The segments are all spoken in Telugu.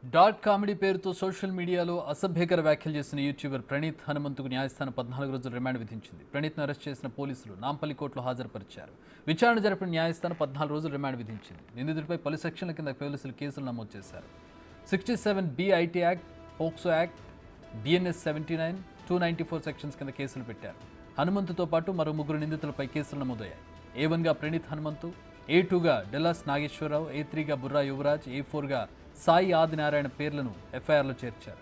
డాట్ కామెడీ పేరుతో సోషల్ మీడియాలో అసభ్యకర వ్యాఖ్యలు చేసిన యూట్యూబర్ ప్రణీత్ హనుమంతుకు న్యాయస్థానం 14 రోజుల రిమాండ్ విధించింది. ప్రణీత్ను అరెస్ట్ చేసిన పోలీసులు నాంపల్లి కోర్టులో హాజరుపరిచారు. విచారణ జరిపిన న్యాయస్థానం 14 రోజుల రిమాండ్ విధించింది. నిందితుడిపై పలు సెక్షన్ల కింద పోలీసులు కేసులు నమోదు చేశారు. 67B IT act, POCSO act, BNS 79, 294 sections కింద కేసులు పెట్టారు. హనుమంతుతో పాటు మరో ముగ్గురు నిందితులపై కేసులు నమోదయ్యాయి. A1గా ప్రణీత్ హనుమంతు, A2గా డెల్లాస్ నాగేశ్వరరావు, A3గా బుర్రా యువరాజ్, A4గా సాయి ఆదినారాయణ పేర్లను ఎఫ్ఐఆర్లో చేర్చారు.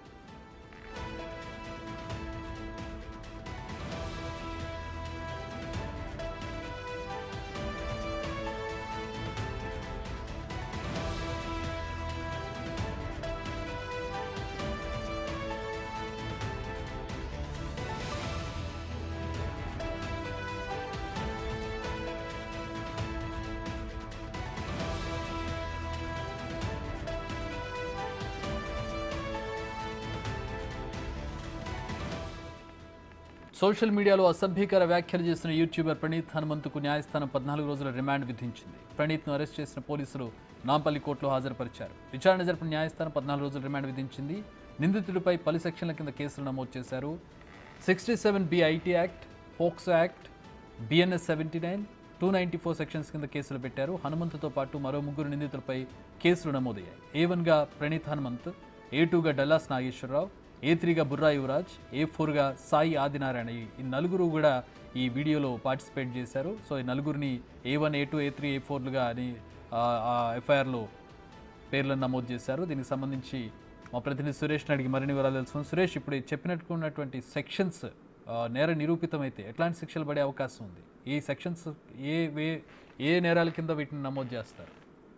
సోషల్ మీడియాలో అసభ్యకర వ్యాఖ్యలు చేసిన యూట్యూబర్ ప్రణీత్ హనుమంతుకు న్యాయస్థానం 14 రోజుల రిమాండ్ విధించింది. ప్రణీత్ను అరెస్ట్ చేసిన పోలీసులు నాంపల్లి కోర్టులో హాజరుపరిచారు. విచారణ జరిపిన న్యాయస్థానం 14 రోజుల రిమాండ్ విధించింది. నిందితుడిపై పలు సెక్షన్ల కింద కేసులు నమోదు చేశారు. 67B IT act, POCSO act, BNS 79, 294 sections కింద కేసులు పెట్టారు. హనుమంతుతో పాటు మరో ముగ్గురు నిందితులపై కేసులు నమోదయ్యాయి. A1గా ప్రణీత్ హనుమంత్, A2గా డల్లాస్ నాగేశ్వరరావు, A3గా బుర్రా యువరాజ్, A4గా సాయి ఆదినారాయణ. ఈ నలుగురు కూడా ఈ వీడియోలో పార్టిసిపేట్ చేశారు. సో ఈ నలుగురిని A1, A2, A3, A4లుగా అని ఎఫ్ఐఆర్లో పేర్లను నమోదు చేశారు. దీనికి సంబంధించి మా ప్రతినిధి సురేష్ని అడిగి మరిన్ని వివరాలు తెలుసుకున్నాం. సురేష్, ఇప్పుడు చెప్పినట్టుకున్నటువంటి సెక్షన్స్ నేర నిరూపితమైతే ఎట్లాంటి శిక్షలు పడే అవకాశం ఉంది? ఈ సెక్షన్స్ ఏ నేరాల కింద వీటిని నమోదు చేస్తారు?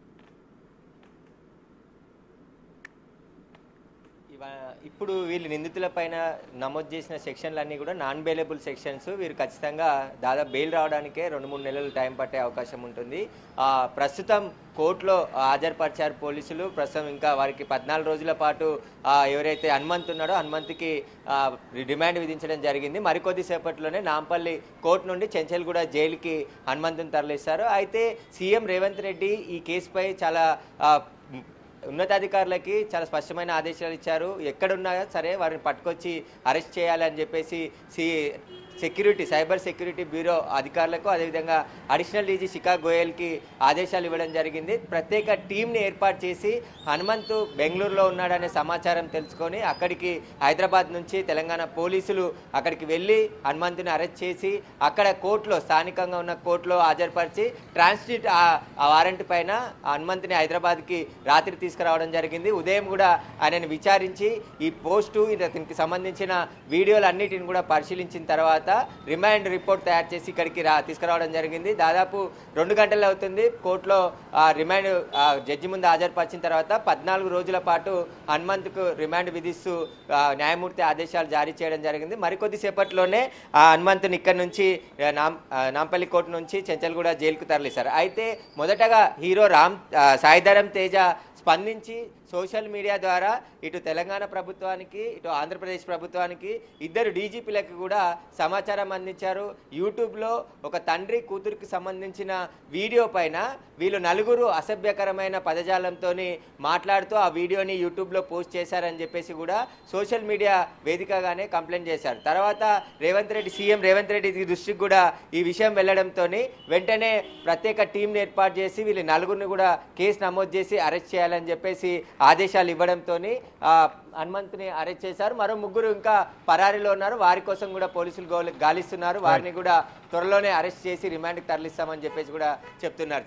ఇప్పుడు వీళ్ళు నిందితుల పైన నమోదు చేసిన సెక్షన్లన్నీ కూడా నాన్ బెయిలబుల్ సెక్షన్స్. వీరు ఖచ్చితంగా దాదాపు బెయిల్ రావడానికే 2-3 నెలలు టైం పట్టే అవకాశం ఉంటుంది. ప్రస్తుతం కోర్టులో హాజరుపరిచారు పోలీసులు. ప్రస్తుతం ఇంకా వారికి 14 రోజుల పాటు ఎవరైతే హనుమంత్ ఉన్నాడో హనుమంత్కి రిమాండ్ విధించడం జరిగింది. మరికొద్ది సేపట్లోనే నాంపల్లి కోర్టు నుండి చెంచల్గూడ జైలుకి హనుమంతుని తరలిస్తారు. అయితే సీఎం రేవంత్ రెడ్డి ఈ కేసుపై చాలా ఉన్నతాధికారులకి చాలా స్పష్టమైన ఆదేశాలు ఇచ్చారు. ఎక్కడున్నా సరే వారిని పట్టుకొచ్చి అరెస్ట్ చేయాలని చెప్పేసి సైబర్ సెక్యూరిటీ బ్యూరో అధికారులకు, అదేవిధంగా అడిషనల్ డీజీ శిఖా గోయల్కి ఆదేశాలు ఇవ్వడం జరిగింది. ప్రత్యేక టీంని ఏర్పాటు చేసి హనుమంతు బెంగళూరులో ఉన్నాడనే సమాచారం తెలుసుకొని అక్కడికి హైదరాబాద్ నుంచి తెలంగాణ పోలీసులు అక్కడికి వెళ్ళి హనుమంతుని అరెస్ట్ చేసి అక్కడ కోర్టులో, స్థానికంగా ఉన్న కోర్టులో హాజరుపరిచి ట్రాన్సిట్ వారెంట్ పైన హనుమంతుని హైదరాబాద్కి రాత్రి తీసుకురావడం జరిగింది. ఉదయం కూడా ఆయనను విచారించి ఈ పోస్టు, దీనికి సంబంధించిన వీడియోలన్నిటిని కూడా పరిశీలించిన తర్వాత రిమాండ్ రిపోర్ట్ తయారు చేసి ఇక్కడికి తీసుకురావడం జరిగింది. దాదాపు 2 గంటలు అవుతుంది. కోర్టులో రిమాండ్ జడ్జి ముందు హాజరుపరిచిన తర్వాత 14 రోజుల పాటు హనుమంత్కు రిమాండ్ విధిస్తూ న్యాయమూర్తి ఆదేశాలు జారీ చేయడం జరిగింది. మరికొద్ది సేపట్లోనే హనుమంతుని ఇక్కడి నుంచి నాంపల్లి కోర్టు నుంచి చెంచల్గూడ జైలుకు తరలిస్తారు. అయితే మొదటగా హీరో సాయిధరం తేజ స్పందించి సోషల్ మీడియా ద్వారా ఇటు తెలంగాణ ప్రభుత్వానికి, ఇటు ఆంధ్రప్రదేశ్ ప్రభుత్వానికి, ఇద్దరు డీజీపీలకు కూడా సమాచారం అందించారు. యూట్యూబ్లో ఒక తండ్రి కూతురికి సంబంధించిన వీడియో పైన వీళ్ళు నలుగురు అసభ్యకరమైన పదజాలంతో మాట్లాడుతూ ఆ వీడియోని యూట్యూబ్లో పోస్ట్ చేశారని చెప్పేసి కూడా సోషల్ మీడియా వేదికగానే కంప్లైంట్ చేశారు. తర్వాత సీఎం రేవంత్ రెడ్డి దృష్టికి కూడా ఈ విషయం వెళ్లడంతో వెంటనే ప్రత్యేక టీంని ఏర్పాటు చేసి వీళ్ళు నలుగురిని కూడా కేసు నమోదు చేసి అరెస్ట్ చేయాలని చెప్పేసి ఆదేశాలు ఇవ్వడంతో హనుమంతుని అరెస్ట్ చేశారు. మరో ముగ్గురు ఇంకా పరారీలో ఉన్నారు. వారి కోసం కూడా పోలీసులు గాలిస్తున్నారు. వారిని కూడా త్వరలోనే అరెస్ట్ చేసి రిమాండ్కి తరలిస్తామని చెప్పేసి కూడా చెప్తున్నారు.